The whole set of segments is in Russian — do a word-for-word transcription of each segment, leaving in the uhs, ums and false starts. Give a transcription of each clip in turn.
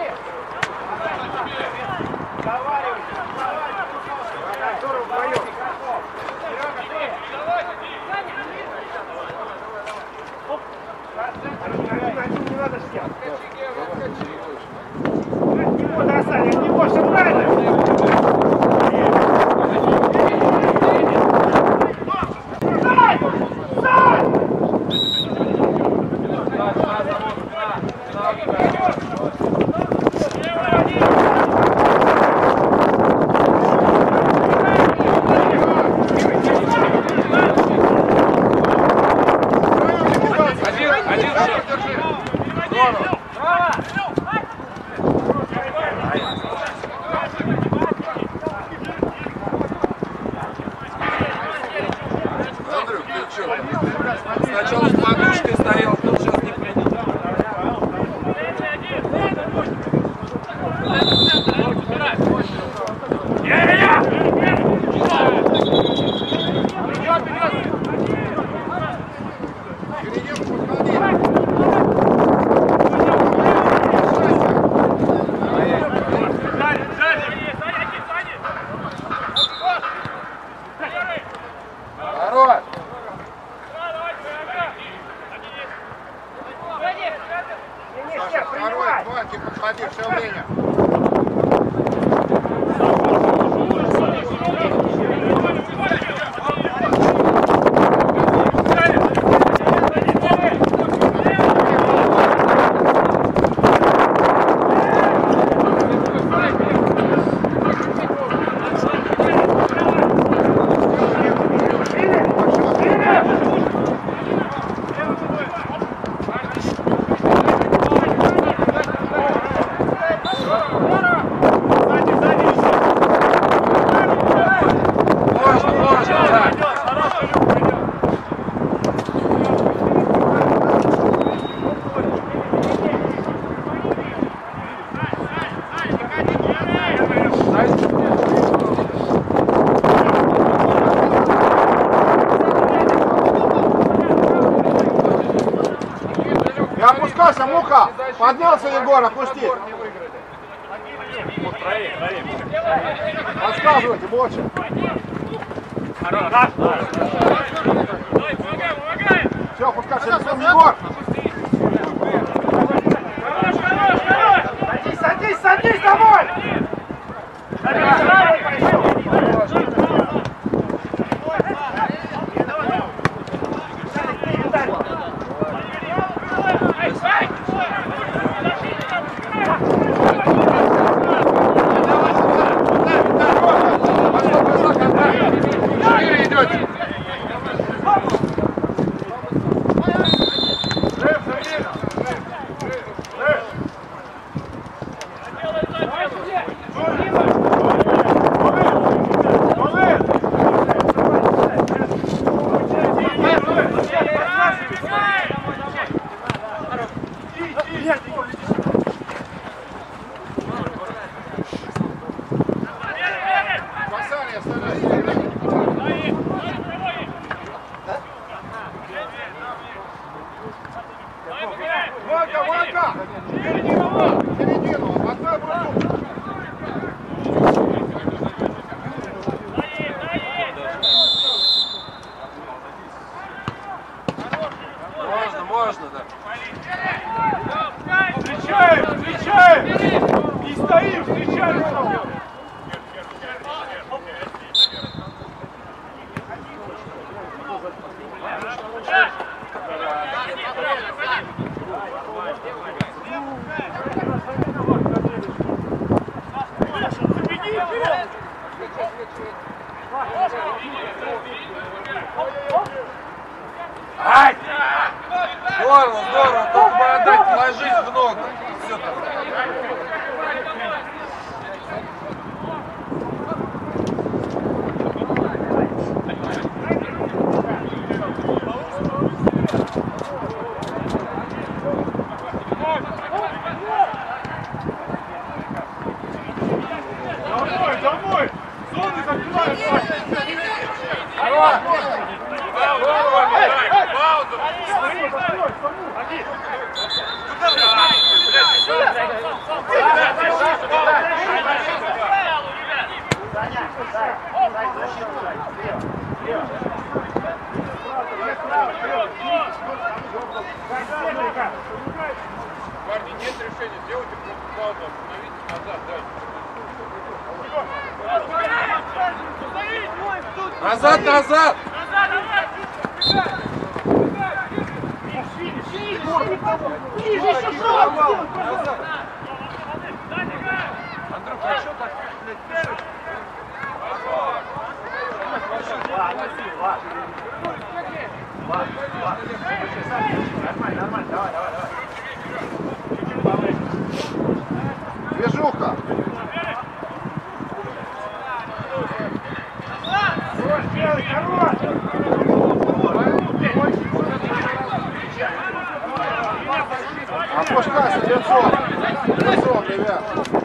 Не надо снять. От него достали, от него, все правильно. Сначала с подушкой стоял, тут сейчас не принял. Подходи, все время. Не опускайся, Муха! Поднялся Егор, опусти! Подсказывайте больше! Все, опускайся, Егор! Садись, садись, садись домой! Ванька, Ванька! Середину! Середину! Поставь руку! Можно, можно, да. Встречаем, встречаем! Не стоим, встречаем! Ай! Здорово, здорово, только бы отдать, ложись в ногу. Все там. Домой, домой! Зоны закрывают! решение сделайте, паузу, остановите, назад, дайте. Назад, назад! Андрюха, а что так, блядь, пишешь? Нормально, нормально, давай, давай, давай. Движуха. Хорош, белый, хорош! Опускайся лицом. Лицом, ребят.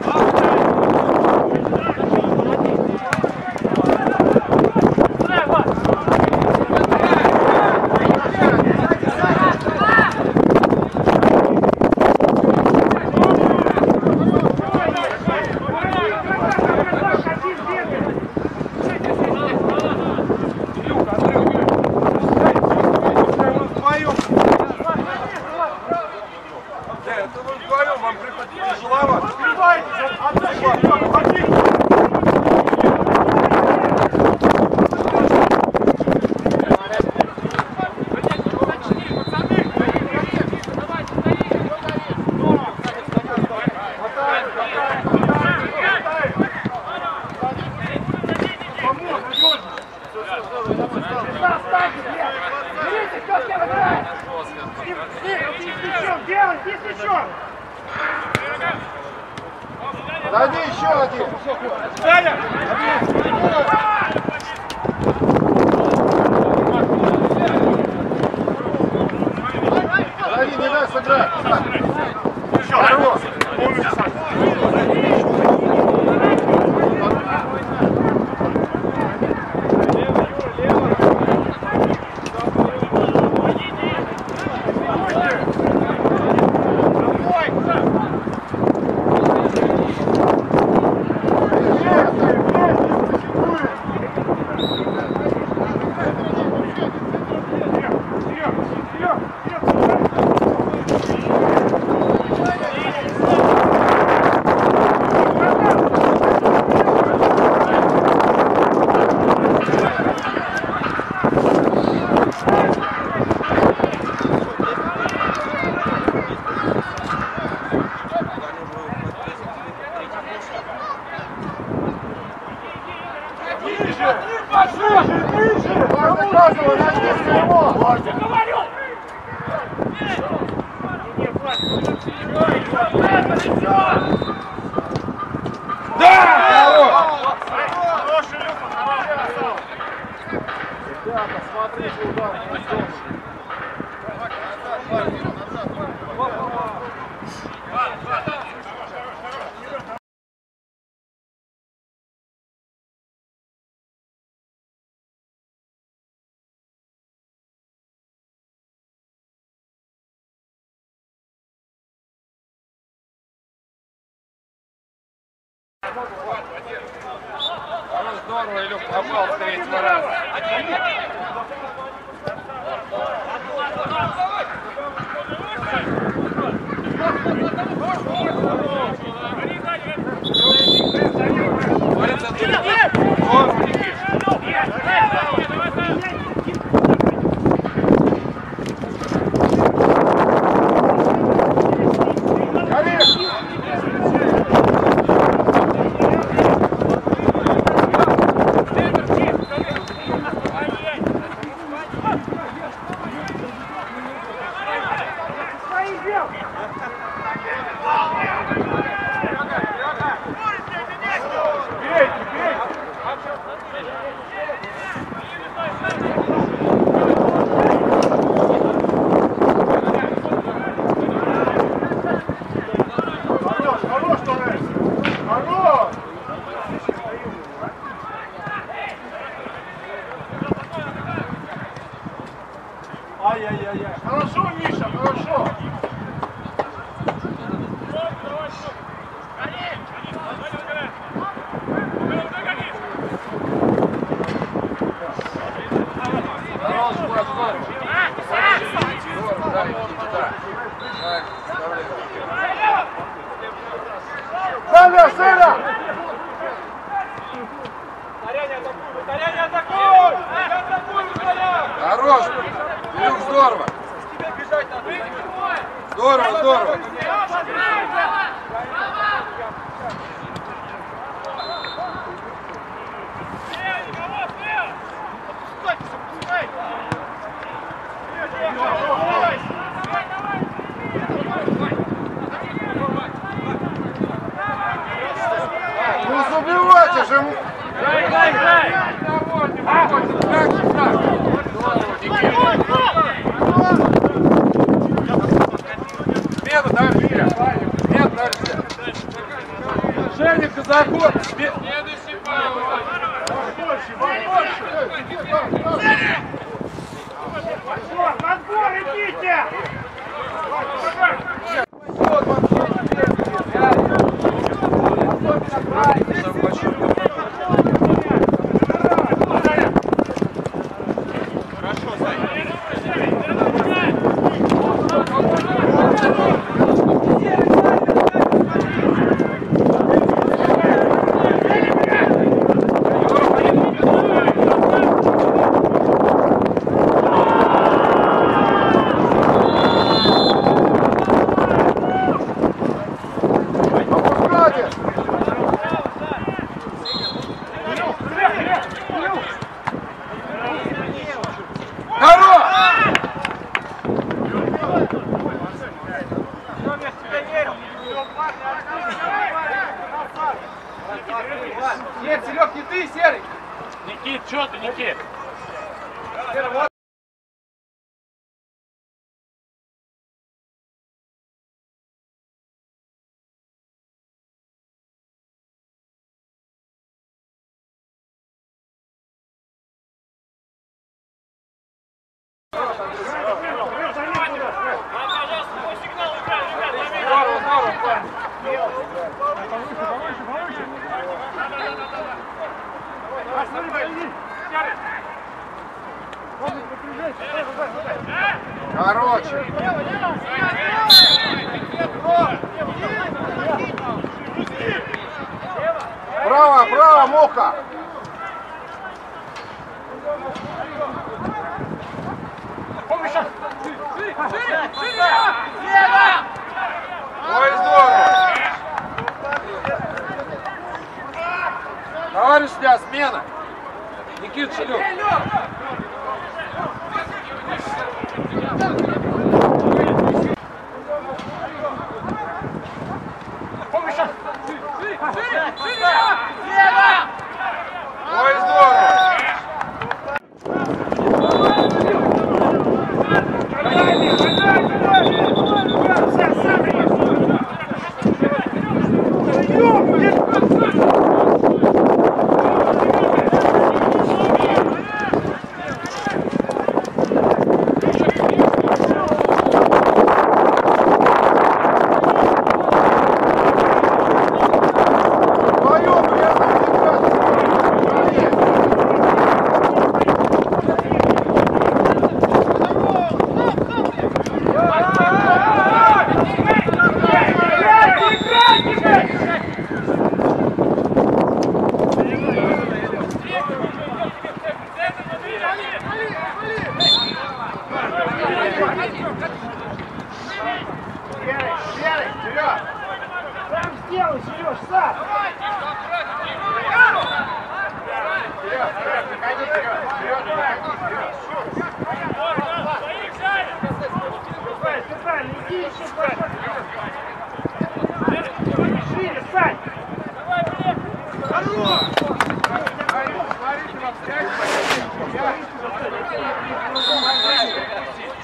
Подойди еще один. Подойди, не дай сыграть. Хорош. Здорово, Илюх, попал с третьего раза. Борец от Саня, Саня! Хорош! Илюх, здорово! Здорово, здорово! Ну забивайте же! Смену дальше! Смену дальше! Женя, заход! Следующий пау! Отбор, идите! Нет, Серег, не ты, Серый! Никит, что ты, Никит? Здорово, здорово, парень! Короче. Право, право, Муха. Ой, здорово! Товарищ Ля, смена! Никит Шелюк! Ой, здорово! Сам сделай, Сереж, сам! Вперед, вперед, выходи, вперед, вперед, выходи, вперед. Сань, иди еще больше! Шире, Сань! Смотрите, во всяком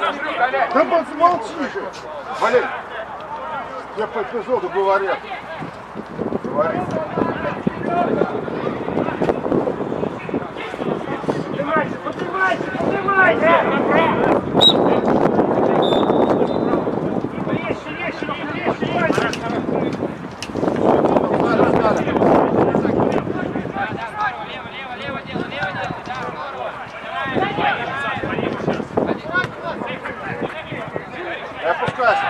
Да помолчи же! Валерий, я по эпизоду говорю. Говори. Поднимайся, поднимайся, поднимайся! Резче, резче, резче, резче! Я опускайся.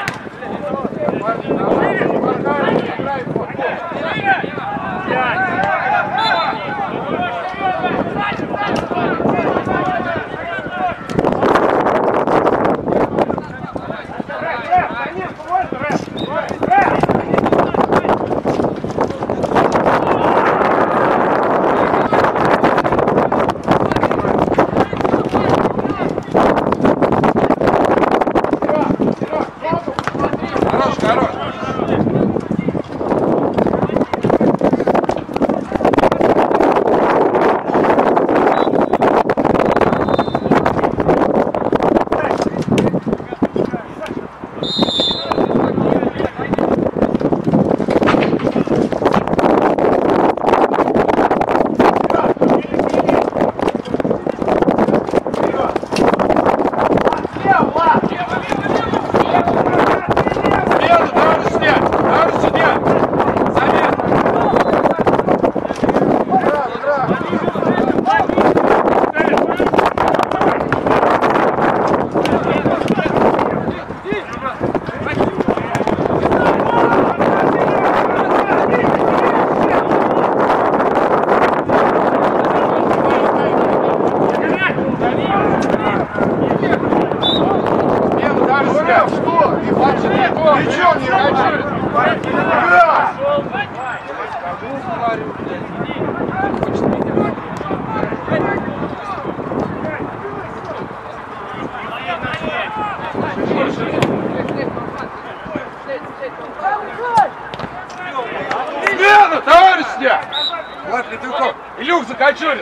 Смена, товарищ сня! Влад Летвиков, Илюх Закачурин!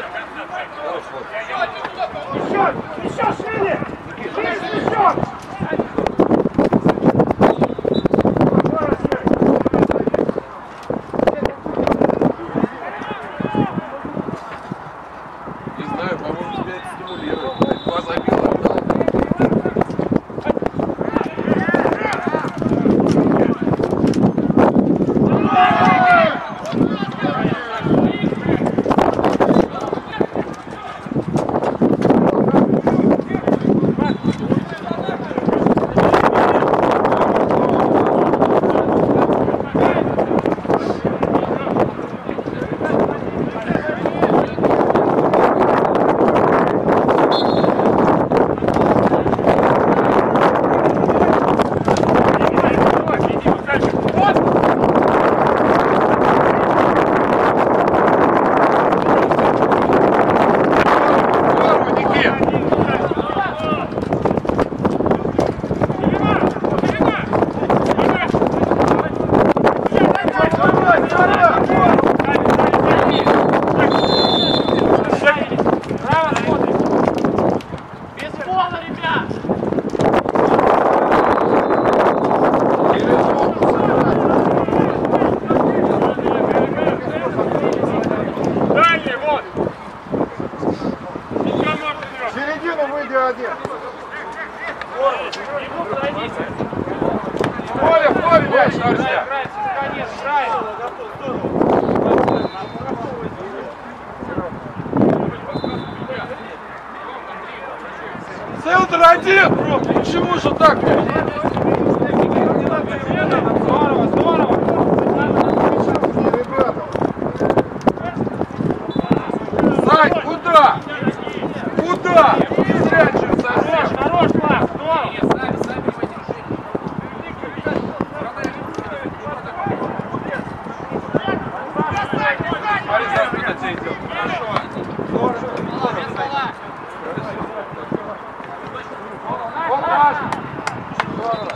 Еще, еще шире! Шире, еще! Не знаю, по-моему, тебя это стимулирует. Два забила, отдал. Середину выйди один. Поле, в поле, мяч, товарищ сня! Центр один! Почему же так? Здорово, здорово! Сань, куда? Куда? Не зря через совсем. Хорош, класс, здорово! Смотри, за спину тебе идет. Хорошо. Вот наш. Здорово.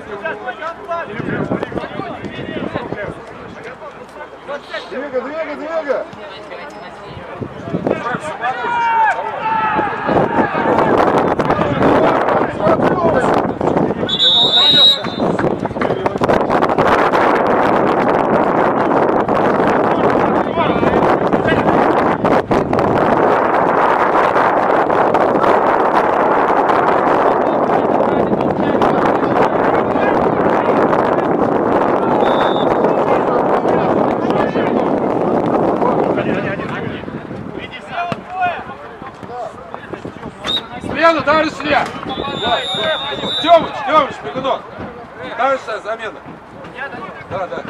Двигай, двигай, двигай! Смена, товарищ судья! Тёмыч, Тёмыч, бегунок! Товарищ судья, замена! Да, да.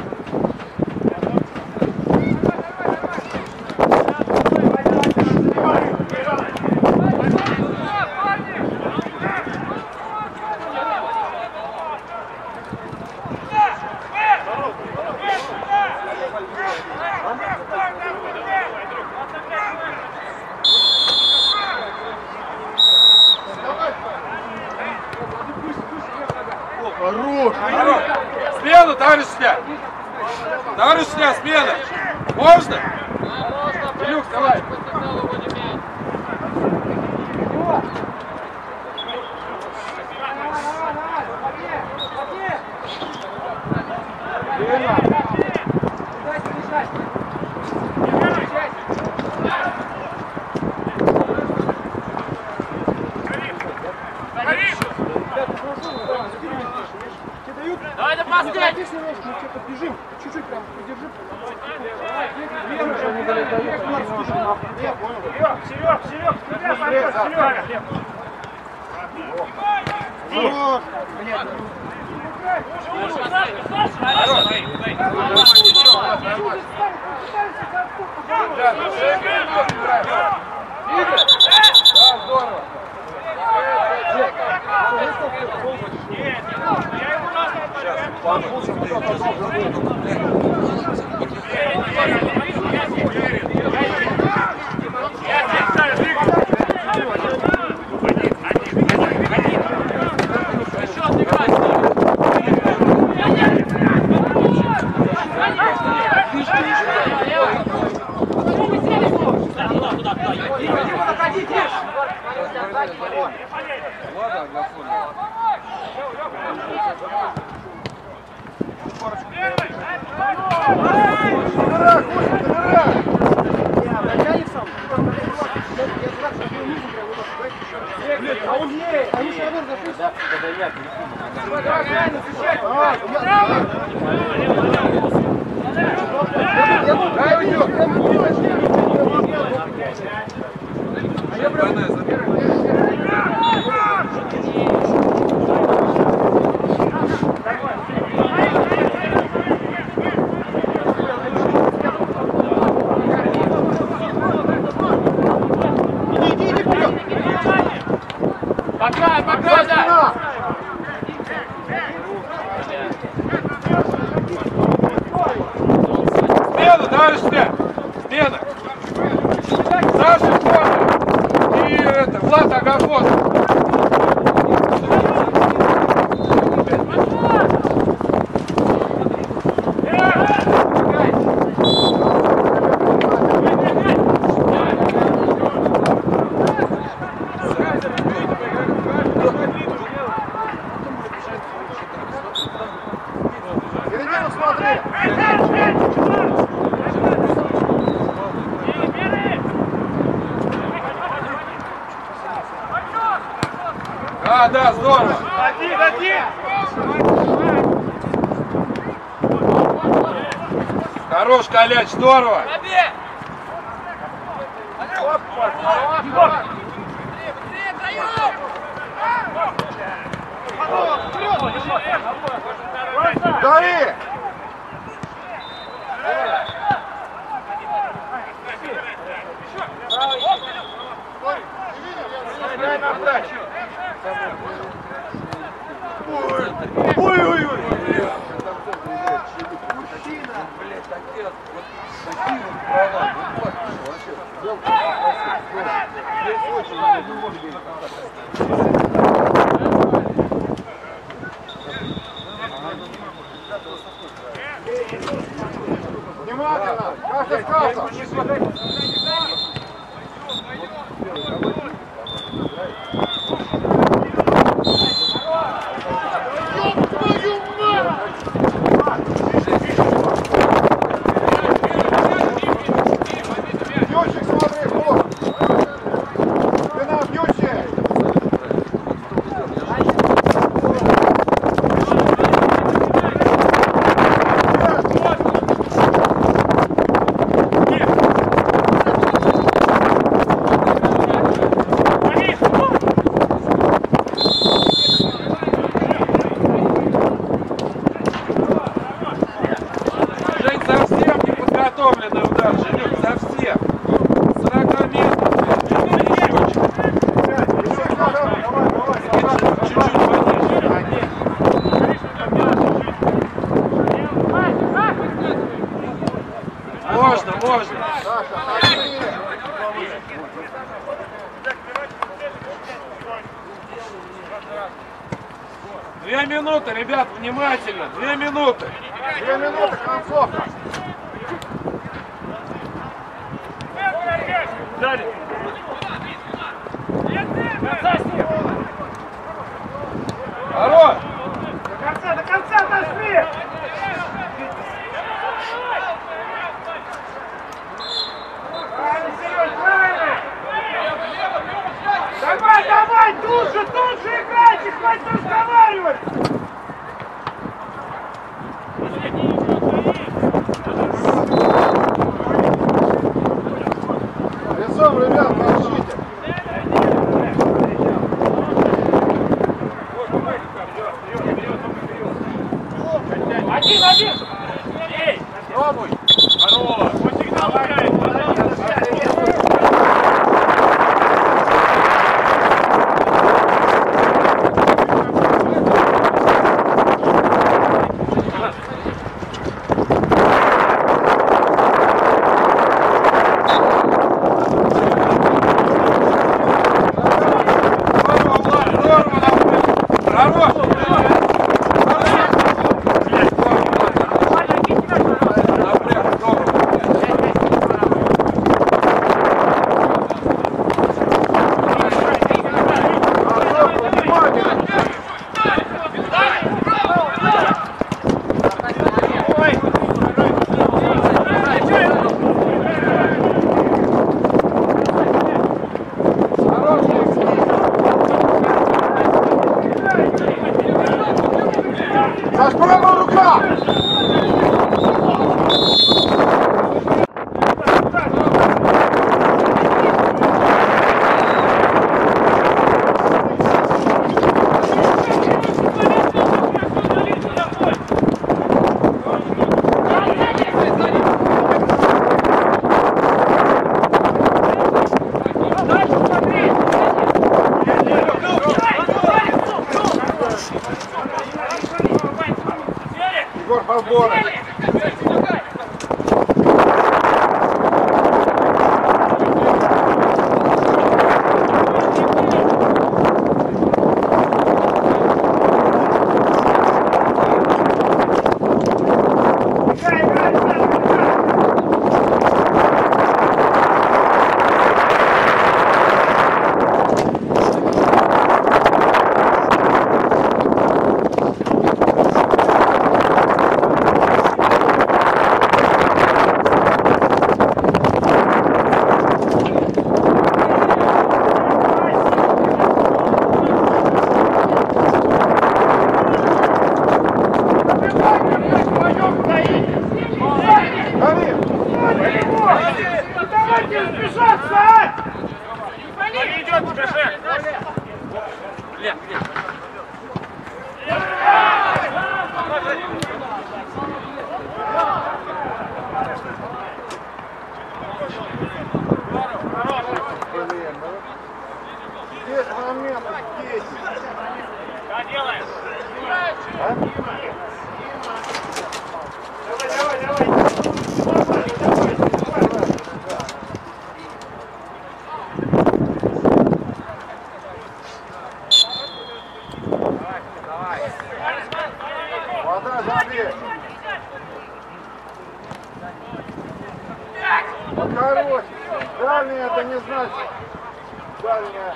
Хорош! Хорош. Смена, товарищ судья! Товарищ судья, смена! Можно? Илюх, давай! Давай, да паскай! Бежим, чуть-чуть прям подержи. Серег, Серег, Серег, Серег! Да, здорово! Покрай, покрай, да! Смена, товарищ судья! Смена! Саша Коля и это, Влад Агафон! Середину смотри! А, да, здорово! Ходи, ходи! Хорош, Коляч, здорово! Дави! Ой-ой-ой! Мужчина, блядь, отец, вот такие вот права, вот вообще. Здесь очень, ну, может быть, Две минуты, ребят, внимательно. Две минуты. Две минуты, концовка. Сзади. Хорош! До конца, до конца дошли! Правильно, Сереж, правильно! Давай, давай, тут же, тут же играйте, хватит разговаривать! Лицом, ребят, молчите. Один, один! Эй! Пробуй. Здорово! Он сигнал играет! Саш, правая рука! Егор, подборы! Давайте разбежаться, а! Не идет, скажи! Лев, лев. Здесь момент, здесь. Что делаешь? А? Давай, давай, давай. Вода, забей. Покороче. Дальняя это не значит. Дальняя.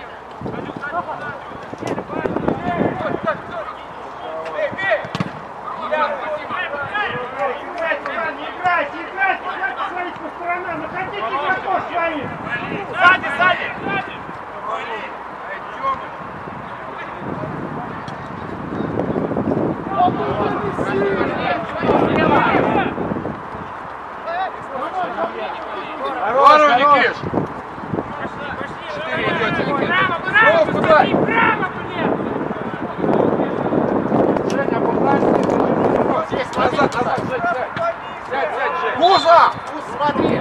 Не играйте, не играйте, играйте своих по сторонам, находите игроков своих. Сзади, сзади. Здорово, Никиш! Четыре идете, Никиш. Браво, браво, Дай! браво, блин! Женя, попасть. Здесь, назад, назад, сядь, сядь. Сядь, сядь, Жень. Куза! Смотри!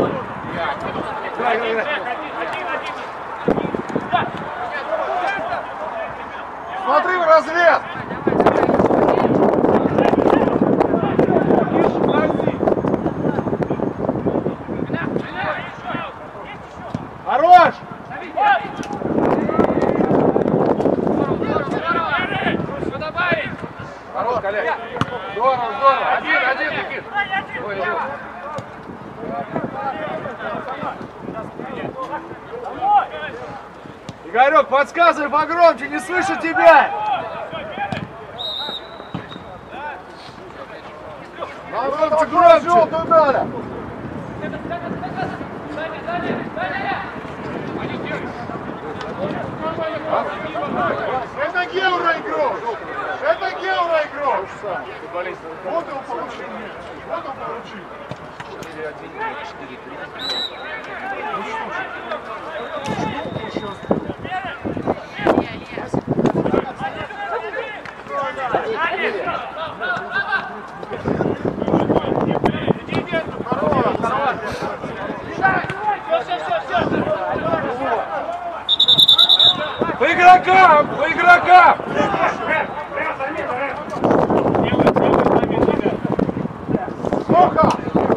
Один, один, один. Смотри в разрез! Хорош! Колян. Здорово, здорово. Один, один, Никит. Ой, идет. Игорек, подсказывай погромче, не слышу тебя! Громче, громче! Ударя! Это Геура игрок! Это Геура игрок! Вот его получил! Вот он получил! По игрокам! По игрокам! Плохо!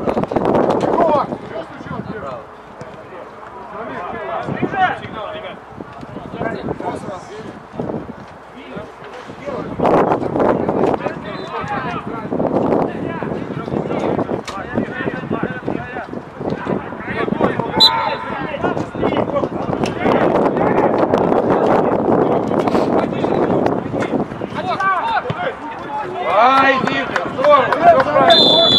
Ай, Димка, здорово, все правильно.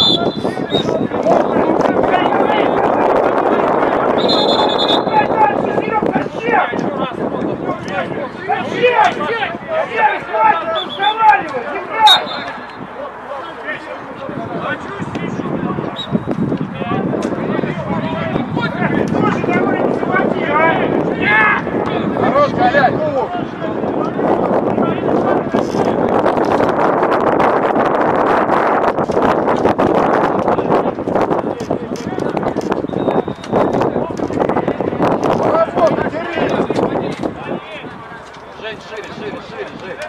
Хорош, Колян! Жень, шире, шире, шире, Жень.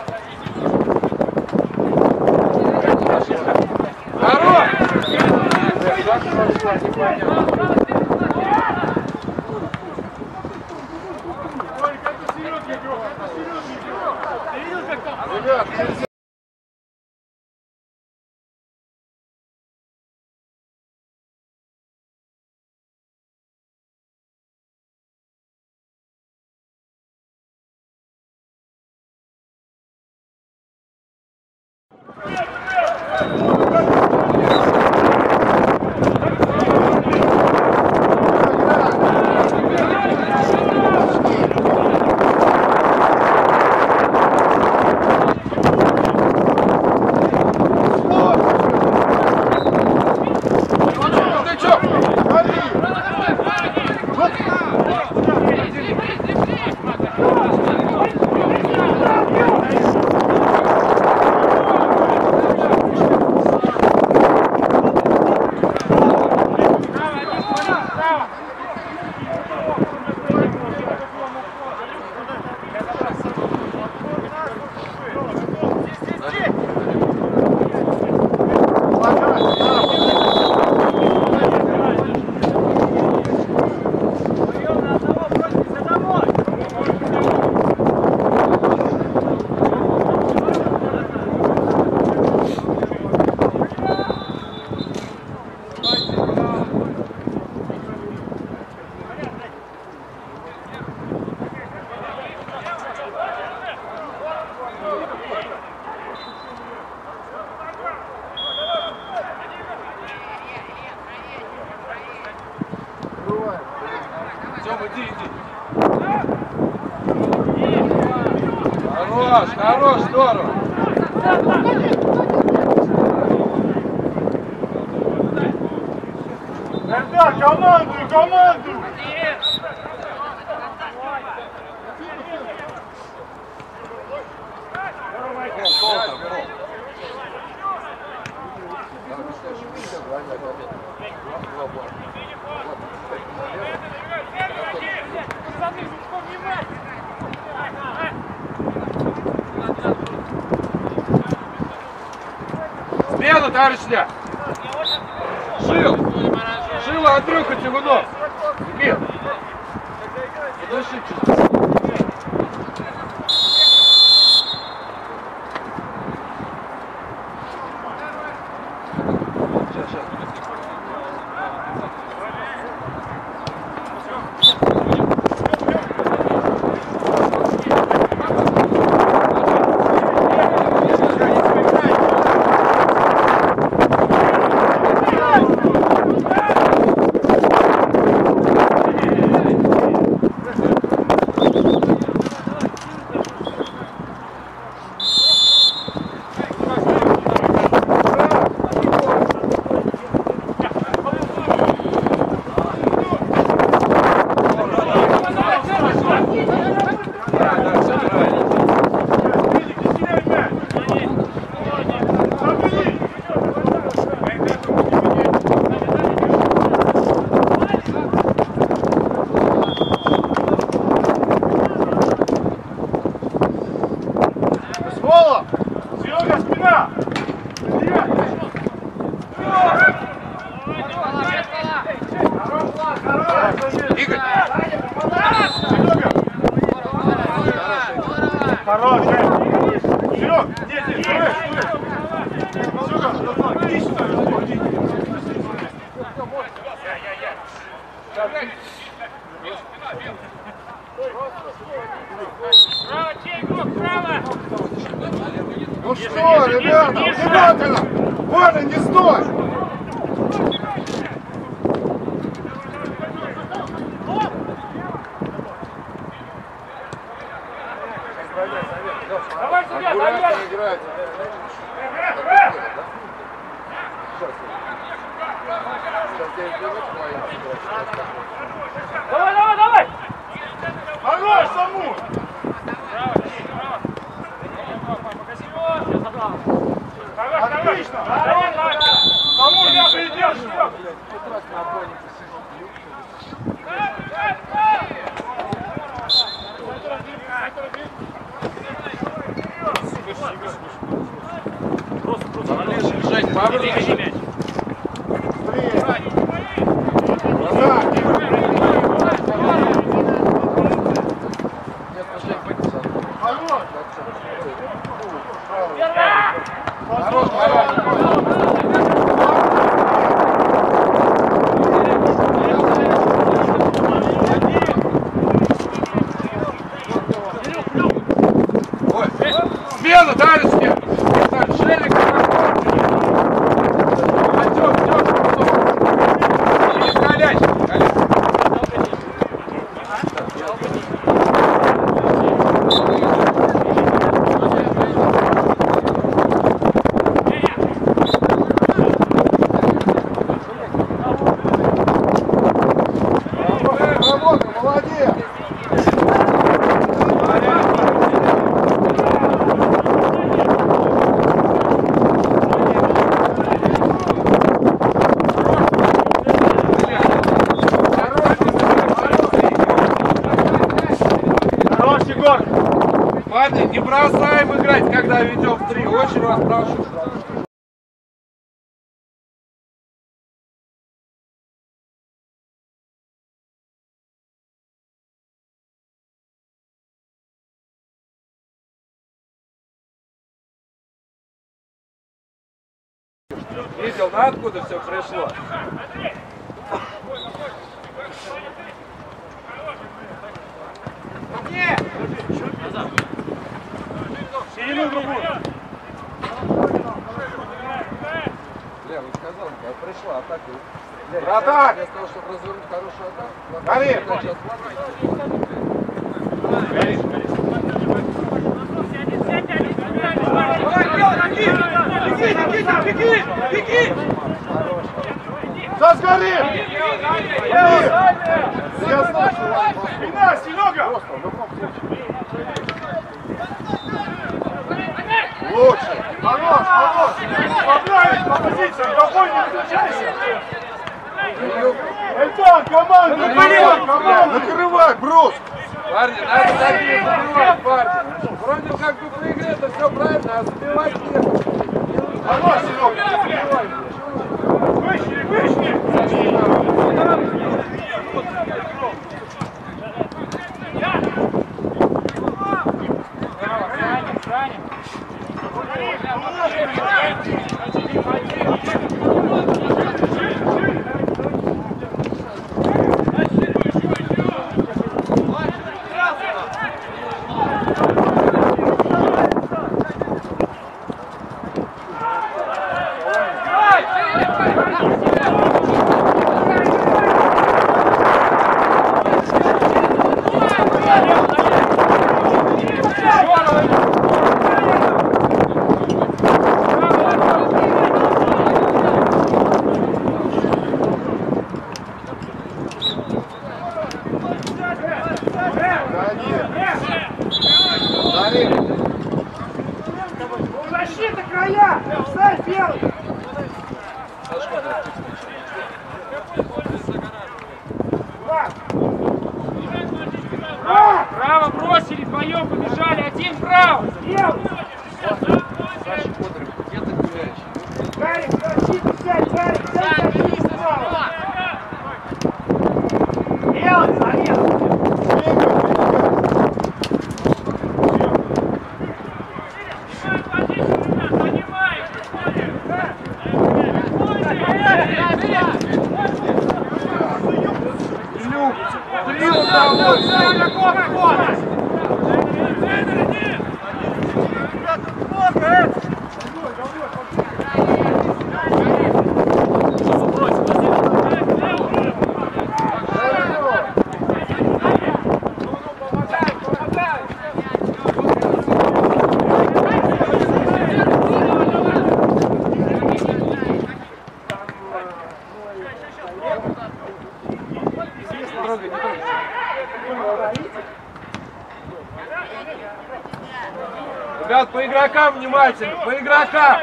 Хорош! Ребят, нельзя. Тём, иди, иди. Хорош, хорош, здорово. Ребят, команду, команду! Смело, товарищ судья. Шил. Шила, Андрюха, Тягунов. Мир. Подыши чуть-чуть. Кола! Серега, спина! Игорь! Хорош! Серег! Нет, нет, Серег! Серега, иди сюда! Право, чей игрок, право! Ну что, ребята, внимательно! Ваня, не стой! Давай сюда, Аккуратно давай! играть. Давай, давай, давай! Хорош, Самур! Отлично! Самур, я придержу! Поближе, Жень, поближе. Хорош, Ой, смена, дальше мне! Шелик, Артем, Артем, через Коляч, Коляч. Работа, молодец! Хорош, Егор! Парни, не бросаем играть, когда ведем в три. Очень вас прошу. Видел, на откуда все пришло? Середину другую! Бля, вот сказал, я пришла атака. Атак! Для того, чтобы развернуть хорошую атаку. Гори! Беги, беги! Сейчас гори! Я знаю, что спина, Серега! Лучше! Хорош, хорош! Поправить по позициям, какой не выключайся! Эльтон, команда! Команда! Накрывай, брус! Парни, надо такие забивать, парни. Вроде как бы при игре это все правильно, а забивать нет. Хорош, Серега! Вышли, вышли! Защита края! Встань, белый! Право бросили, вдвоем побежали, один право! Белый! Илюх, три удовольствия. Ребят, по игрокам внимательно, по игрокам!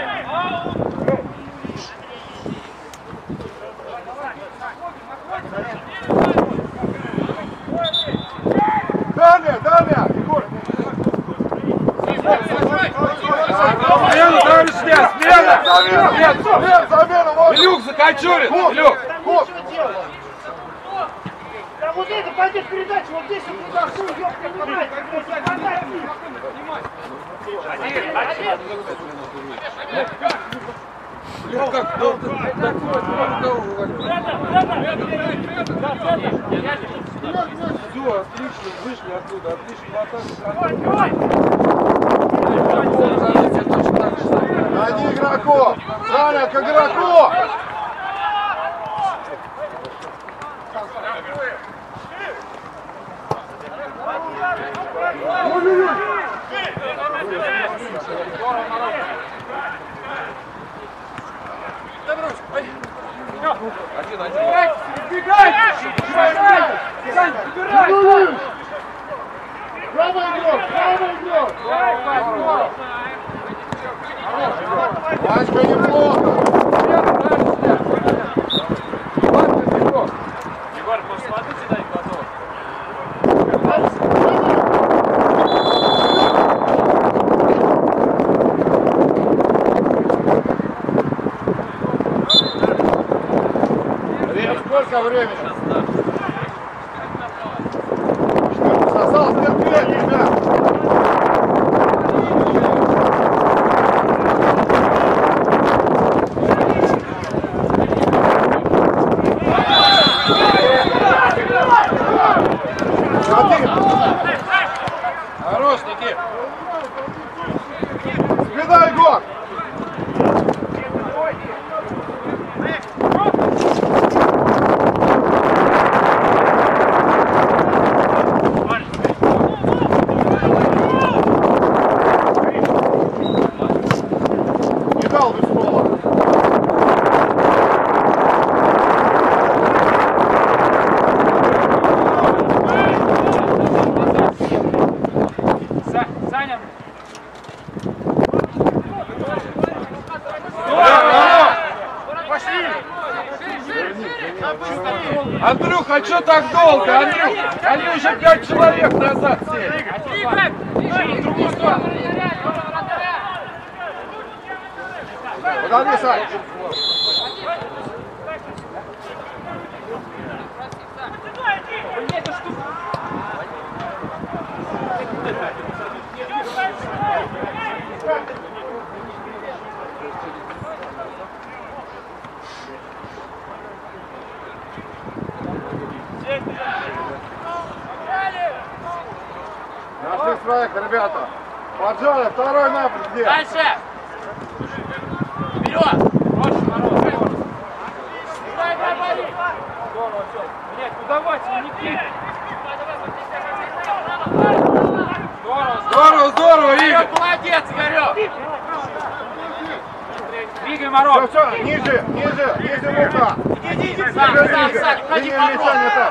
Далее, далее! Егор! Смена, товарищ Илья, смена! Замена! Замена! Замена! Илюх, закачурит! Илюх! Вот! Да вот это, пойдет передача, вот здесь вот туда, что ёпта, не знает, как можно подать. Один, один. Илюх, как долго? Все, отлично, вышли оттуда, отлично, Найди игроков! Саня, к игроку! Один, один. Избегайте! Забылись! Правый игрок! Правый игрок! Васька неплохо! Егор, может, воды сюда и готов? Время сколько времени? Осталось терпеть, ребят! Хорош, Никит! Спина, Егор! Не дал бы слова. Саня! Андрюх, а что так долго, Андрюх? Они уже пять человек назад сели. В другую сторону. Подожди, Сань. Нашли своих, ребята. Поджали, второй напрямик где? Дальше! Вперед! Проще, Мороз! Играй, играй, Борис! Здорово, все. Блять, ну давайте, Никит! Здорово, Здорово, здорово, Игорь! Игорь, молодец, Игорек! Двигай, Мороз! Все, все, ниже, ниже, ниже рука. Иди, иди, сам, сам, сам, ходи, Линия мяча не там.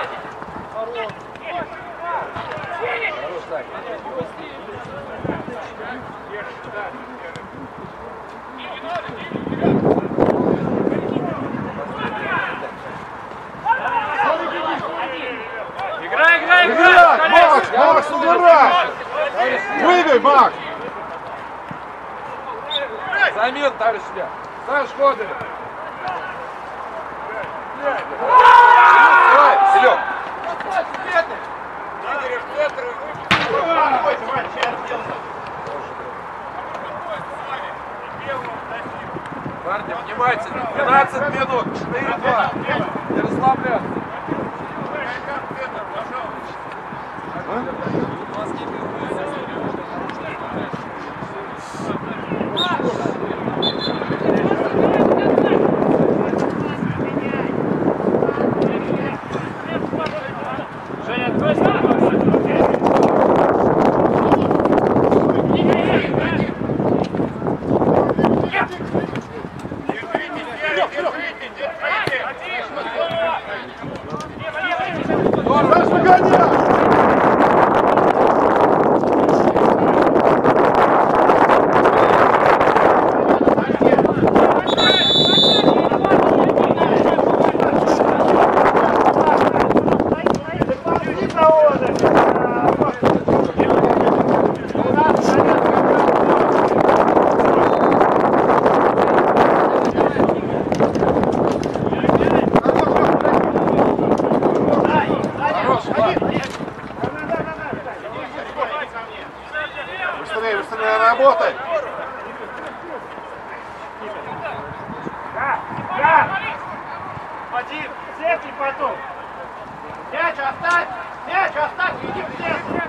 Играй, играй, играй! Играй, Макс, Макс, убирай! Прыгай, Макс! Замен, товарищ Илья. Саш Ходырев. Давай, Селек. Парни, внимательно. двенадцать минут. четыре-два. Не расслабляться. Быстрее, быстрее работай! Да, да! Один, цепи потом! Мяч оставь! Мяч оставь! Иди в центр!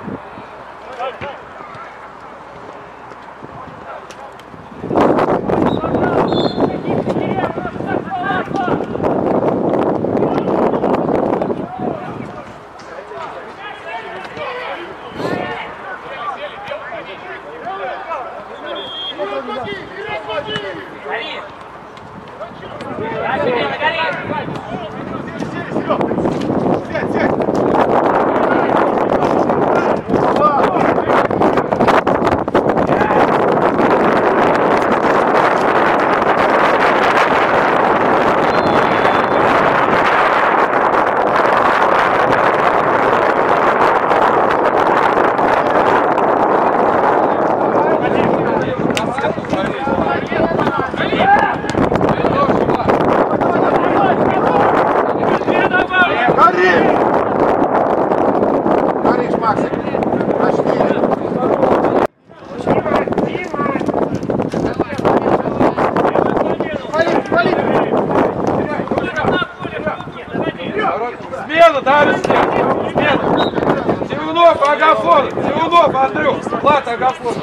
Смена, товарищи! Смена! Тиунов, Агафон! Тиунов, Андрюх! Влад, Агафон!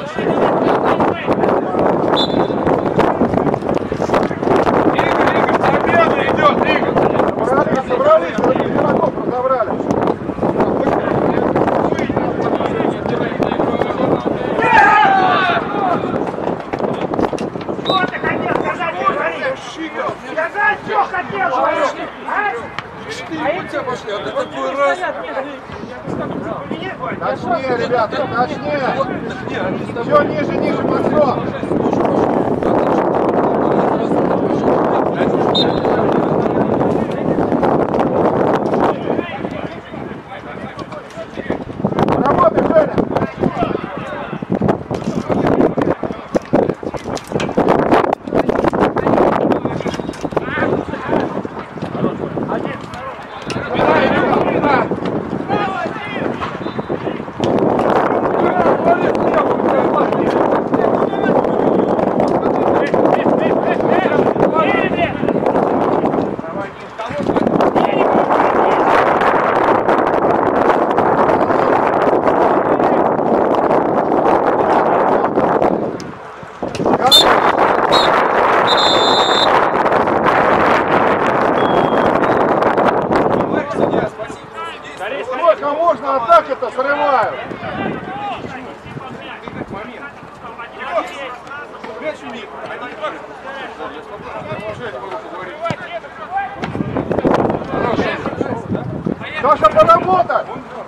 Игорь, Игорь, замена идет, Игорь! Собрались, игроков разобрали. Что ты хотел сказать, говори? Сказать, что хотел, говори! У тебя пошли, а ты такой раз... Точнее, ребята, точнее! Все ниже, ниже, подсок! Работай, Женя! Сколько можно атаки-то срывают? Саша, поработай!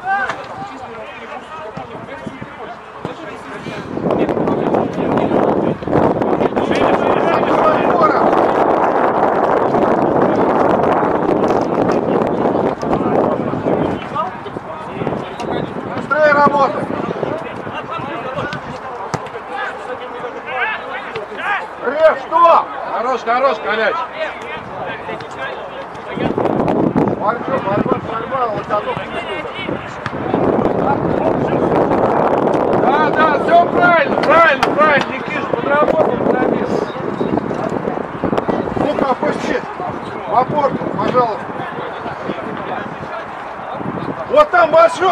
Быстрее работай! Рев, что? Хорош, хорош, Коляч! Борьба, борьба, борьба, вот готов. Да, да, все правильно, правильно, правильно, Никиш, подработал, подработал.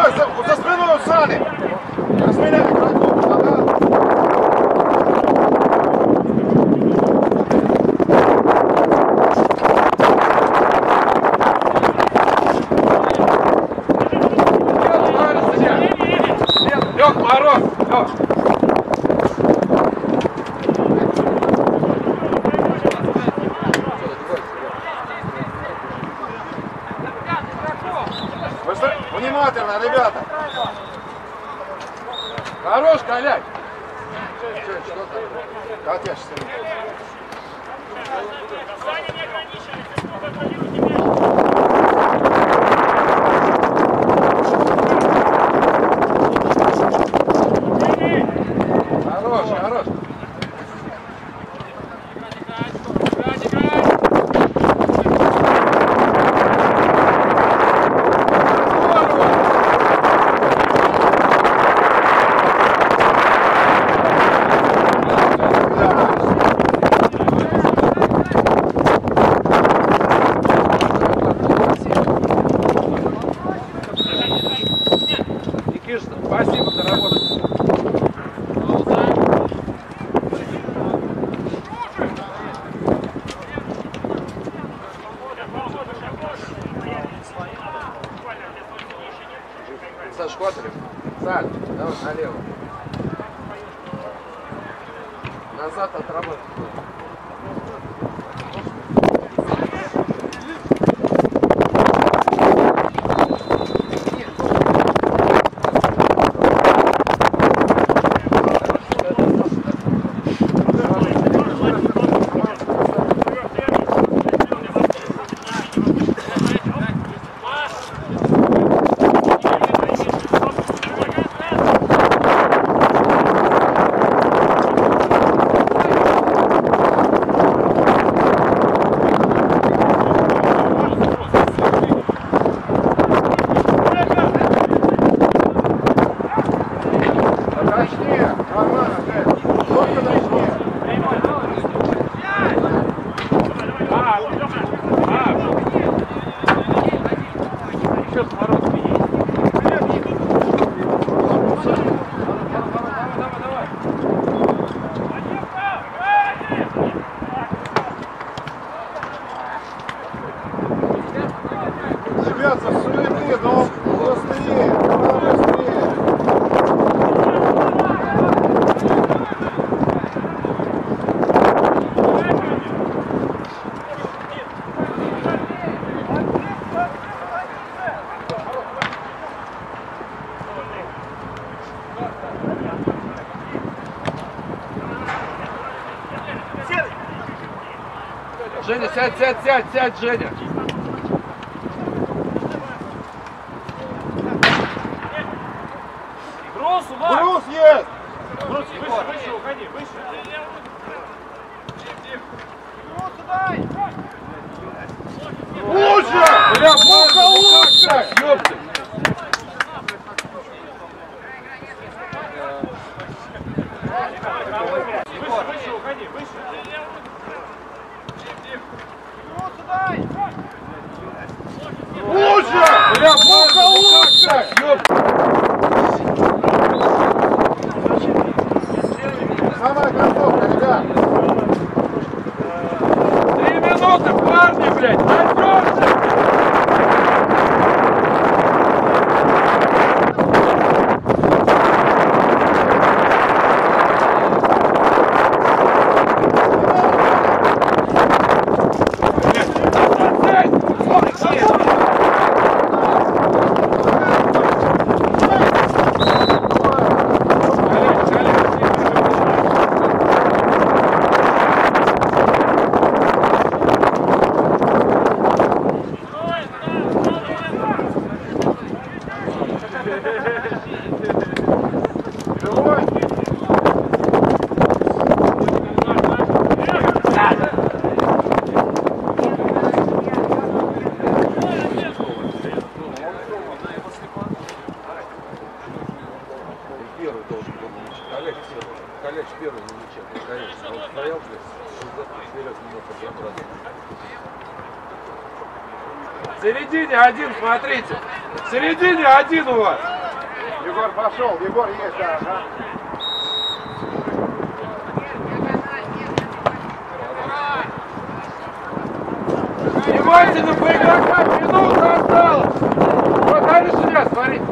спиной, за, за спиной у Сани. Разменяй игроков. Ага. Лёг, Мороз, Лёг. Внимательно, ребята. Хорош, Коляк. Катя, что Хорош, хорош. Никишин, спасибо за работу. Саш, Котарев, Саль, давай налево. Назад отработай. Ребята, суеты, но быстрее, быстрее. Женя, сядь, сядь, сядь, сядь, Женя. Брус, Влад! Брус есть! Брус, выше, выше, уходи, выше. Лучше! Бля, Муха, лучше! Так, ёпты. Выше, выше, уходи, выше. Лучше! Бля, Муха, лучше! Так, ёпты. Самая концовка, ребят! Три минуты, парни, блядь, надёжно! Первый должен был мячик. Коляч первый. Коляч первый на мяче. Конечно. Он стоял, блядь, вперед не мог разобраться. В середине один, смотрите. В середине один у вас. Егор пошел, Егор есть, да, ага. Внимательно по игрокам, минута осталась. Вот дальше сюда, смотри.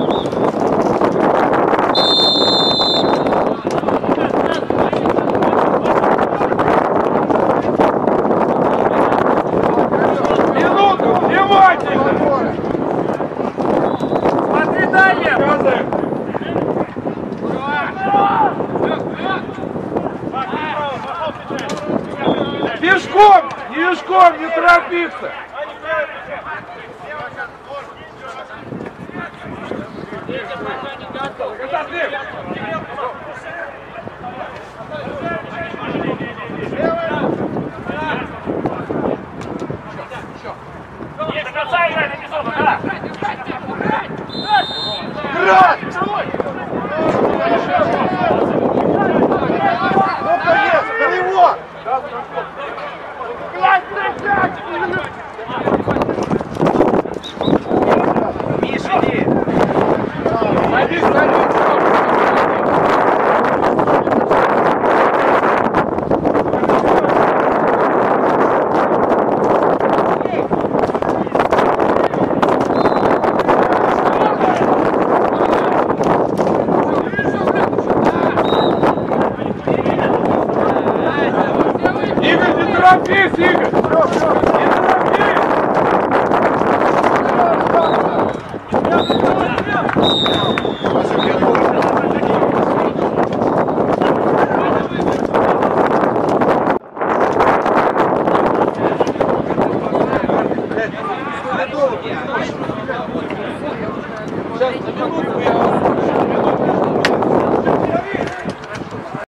Минуту, внимательно. Смотри далее! Показываем. Пешком, не пешком, не торопиться. Ветер пока не готов. Константин!